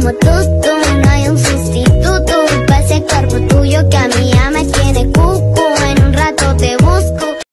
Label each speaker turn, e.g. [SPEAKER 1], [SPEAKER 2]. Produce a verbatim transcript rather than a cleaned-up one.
[SPEAKER 1] como tú, tú. No hay un sustituto para ese cuerpo tuyo que a mí ya me tiene cucu.